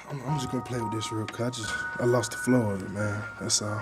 I'm just gonna play with this real quick. I lost the flow of it, man. That's all.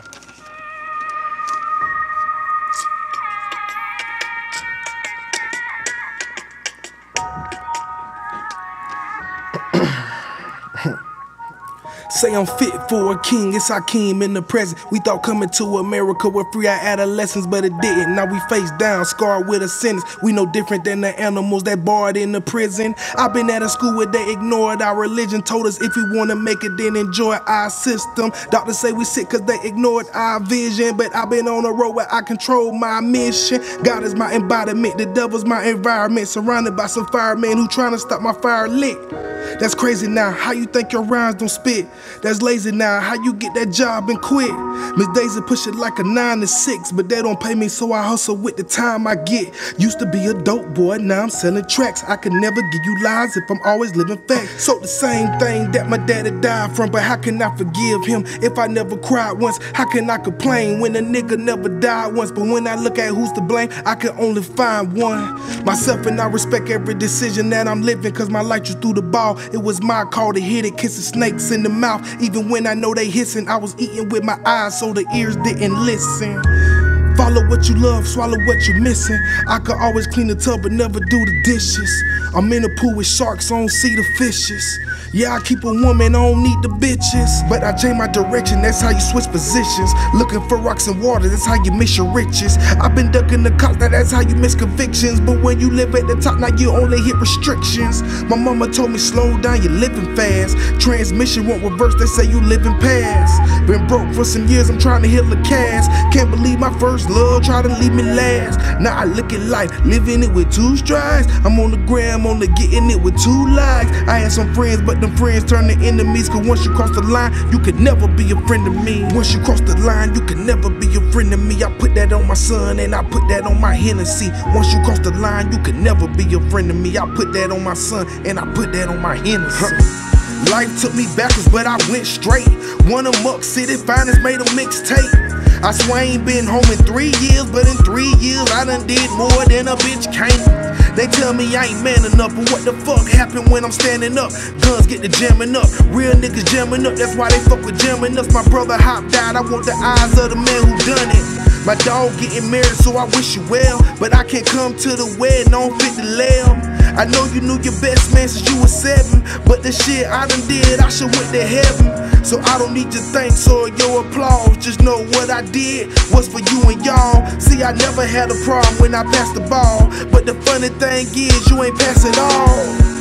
Say I'm fit for a king, it's Hakeem in the present. We thought coming to America would free our adolescents, but it didn't. Now we face down, scarred with a sentence. We no different than the animals that barred in the prison. I've been at a school where they ignored our religion, told us if we wanna make it, then enjoy our system. Doctors say we sick cause they ignored our vision, but I've been on a road where I control my mission. God is my embodiment, the devil's my environment, surrounded by some firemen who trying to stop my fire lit. That's crazy now, how you think your rhymes don't spit? That's lazy now, how you get that job and quit? Miss Daisy push it like a 9 to 6, but they don't pay me so I hustle with the time I get. Used to be a dope boy, now I'm selling tracks. I can never give you lies if I'm always living facts. So the same thing that my daddy died from, but how can I forgive him if I never cried once? How can I complain when a nigga never died once? But when I look at who's to blame, I can only find one. Myself, and I respect every decision that I'm living, cause my life just threw the ball. It was my call to hit it, kissing snakes in the mouth. Even when I know they hissing, I was eating with my eyes so the ears didn't listen. Follow what you love, swallow what you're missing. I could always clean the tub but never do the dishes. I'm in a pool with sharks, I don't see the fishes. Yeah, I keep a woman, I don't need the bitches. But I change my direction, that's how you switch positions. Looking for rocks and water, that's how you miss your riches. I've been ducking the cops, now that's how you miss convictions. But when you live at the top, now you only hit restrictions. My mama told me slow down, you're living fast. Transmission won't reverse, they say you living past. Been broke for some years, I'm trying to heal the cast. Can't believe my first love, try to leave me last. Now I look at life, living it with 2 strides. I'm on the gram, only getting it with 2 likes. I had some friends, but them friends turn to enemies. Cause once you cross the line, you could never be a friend of me. Once you cross the line, you could never be a friend of me. I put that on my son and I put that on my Hennessy. Once you cross the line, you could never be a friend of me. I put that on my son and I put that on my Hennessy. Life took me backwards, but I went straight. Won a Muck City Finest, made a mixtape. I swear I ain't been home in 3 years, but in 3 years I done did more than a bitch can't. They tell me I ain't man enough, but what the fuck happened when I'm standing up? Guns get to jamming up, real niggas jamming up, that's why they fuck with jamming us. My brother hopped out, I want the eyes of the man who done it. My dog getting married, so I wish you well, but I can't come to the wedding, I don't fit the lamb. I know you knew your best man since you was 7, but the shit I done did, I should went to heaven. So I don't need your thanks or your applause, just know what I did was for you and y'all. See, I never had a problem when I passed the ball, but the funny thing is you ain't pass it all.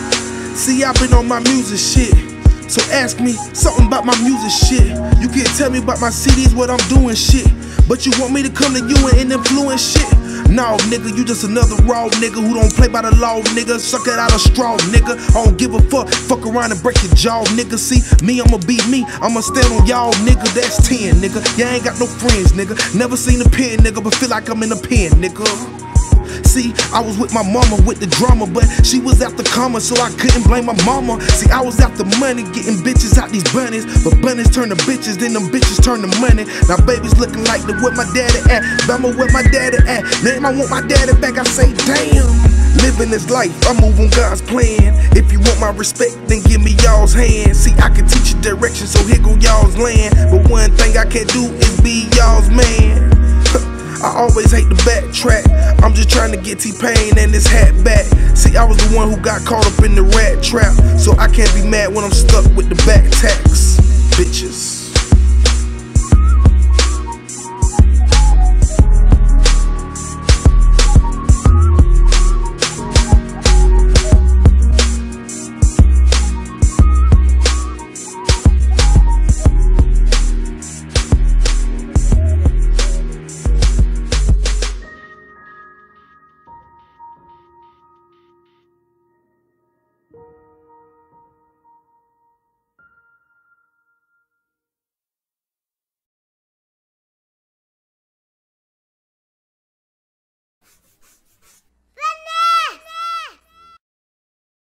See, I've been on my music shit, so ask me something about my music shit. You can't tell me about my CDs, what I'm doing shit, but you want me to come to you and influence shit. No, nigga, you just another raw nigga who don't play by the law, nigga. Suck it out a straw, nigga. I don't give a fuck. Fuck around and break your jaw, nigga. See, me, I'ma be me. I'ma stand on y'all, nigga. That's 10, nigga. You ain't got no friends, nigga. Never seen a pen, nigga, but feel like I'm in a pen, nigga. See, I was with my mama with the drama, but she was after karma, so I couldn't blame my mama. See, I was after money, getting bitches out these bunnies, but bunnies turn to bitches, then them bitches turn to money. Now baby's looking like the where my daddy at, Bama where my daddy at. Name I want my daddy back, I say damn. Living this life, I move on God's plan. If you want my respect, then give me y'all's hand. See, I can teach you direction, so here go y'all's land. But one thing I can't do is be y'all's man. I always hate to backtrack. I'm just trying to get T-Pain and his hat back. See, I was the one who got caught up in the rat trap, so I can't be mad when I'm stuck with the back tax. Bitches.